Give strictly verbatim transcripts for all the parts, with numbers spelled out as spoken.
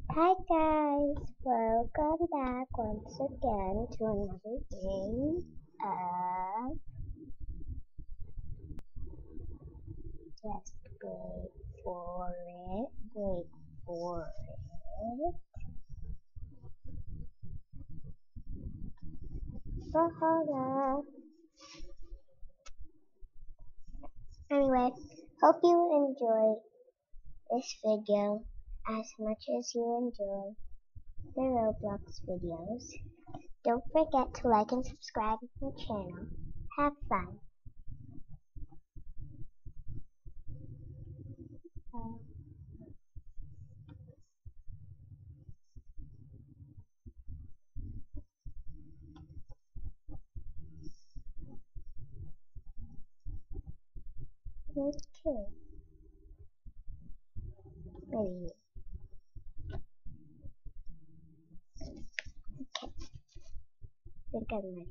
Hi guys, welcome back once again to another game of Just Wait for it, wait for it, Brawlhalla. Anyway, hope you enjoy this video as much as you enjoy the Roblox videos. Don't forget to like and subscribe to the channel. Have fun. Uh, okay. Maybe. Okay. Think I'm ready.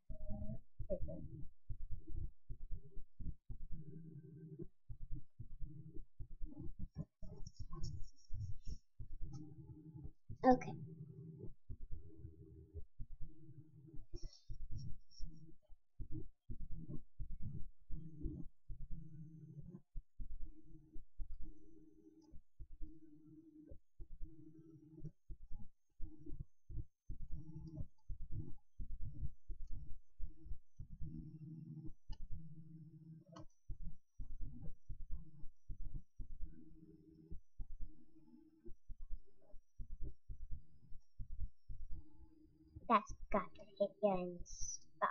Okay. That's got to hit you in the spot.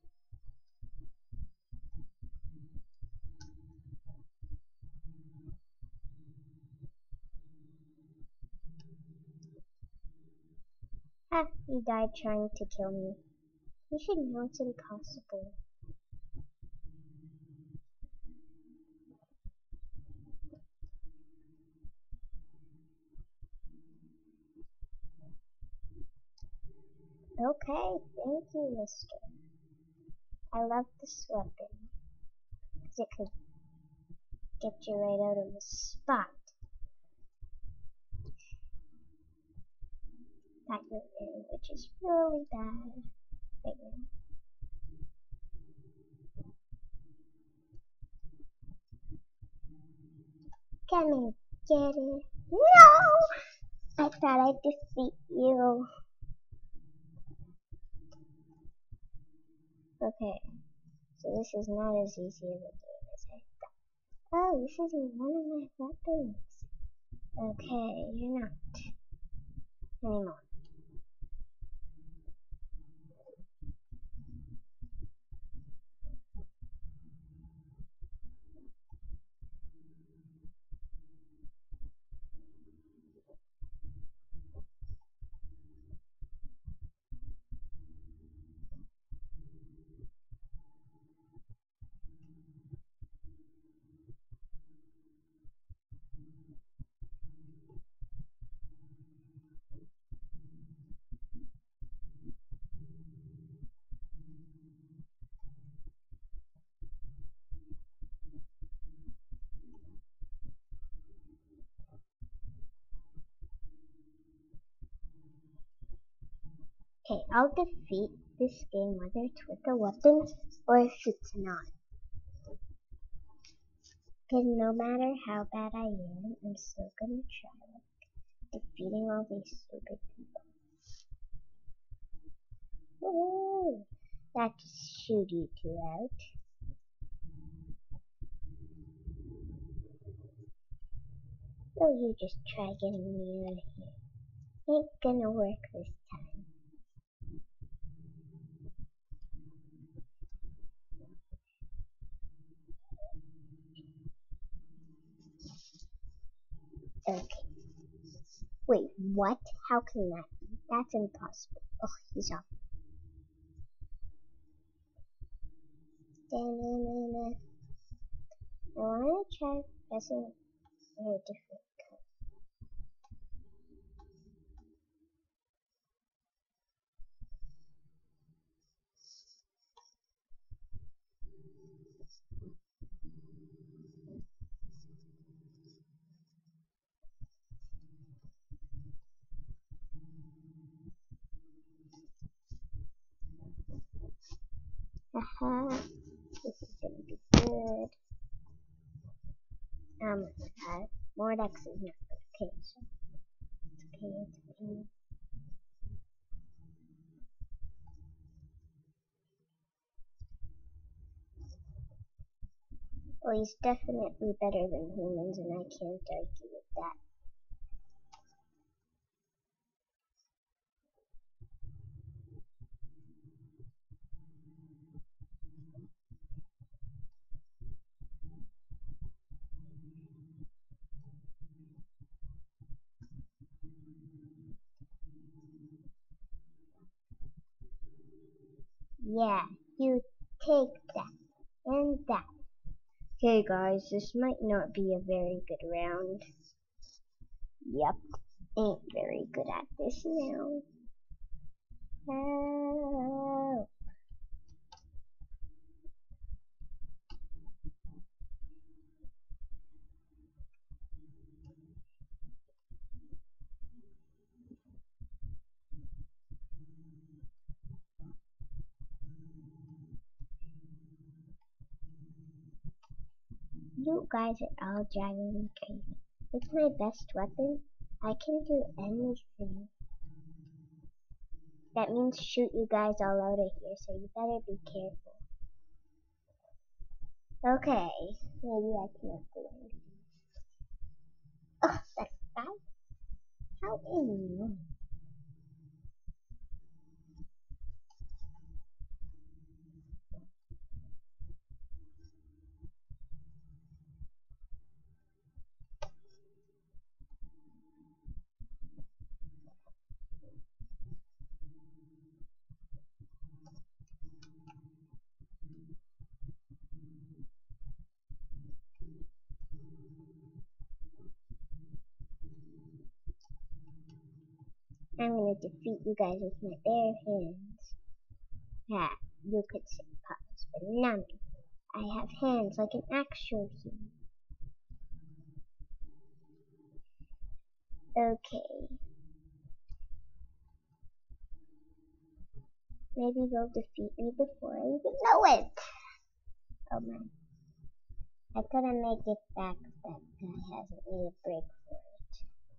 Ah, he died trying to kill me. You should know it's impossible. Okay, thank you, mister. I love this weapon. Because it could get you right out of the spot that you're in, which is really bad right now. Come and get it. No! I thought I'd defeat you. Okay, so this is not as easy of a game as I thought. Oh, this is one of my weapons. Okay, you're not anymore. Okay, I'll defeat this game whether it's with a weapon or if it's not. Because no matter how bad I am, I'm still gonna try it. Defeating all these stupid people. Woohoo! That just shoot you two out. So you just try getting me out of here. Ain't gonna work this time. Okay. Wait, what? How can that be? That's impossible. Oh, he's off. I wanna try pressing a different color. Haha. This is gonna be good. Oh my god. Mordex is not good. Okay, so it's okay, it's okay. Well, he's definitely better than humans, and I can't argue with that. Yeah, you take that and that. Okay guys, this might not be a very good round. Yep, ain't very good at this now. Help. You guys are all driving me crazy. With my best weapon, I can do anything. That means shoot you guys all out of here, so you better be careful. Okay, maybe I cannot do anything. Ugh, that guy? How annoying. I'm gonna defeat you guys with my bare hands. Yeah, you could say paws, but not me. I have hands like an actual human. Okay. Maybe they'll defeat me before I even know it. Oh man. I couldn't make it back. That guy hasn't made a break for it.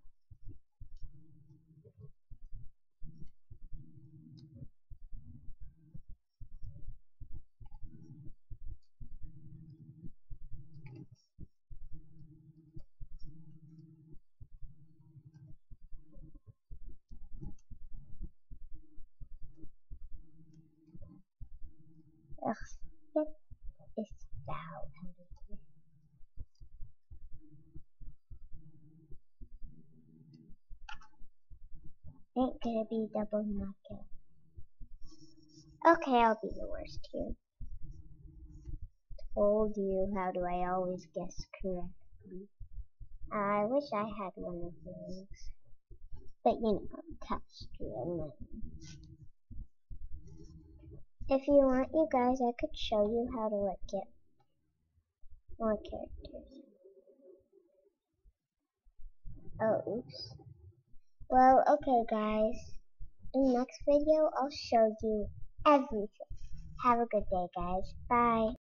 Ugh, get this foul out of here. Ain't gonna be double knockout. Okay, I'll be the worst here. Told you, how do I always guess correctly? I wish I had one of those. But you know, touch real money. If you want, you guys, I could show you how to like get more characters. Oh, oops. Well, okay guys. In the next video, I'll show you everything. Have a good day, guys. Bye.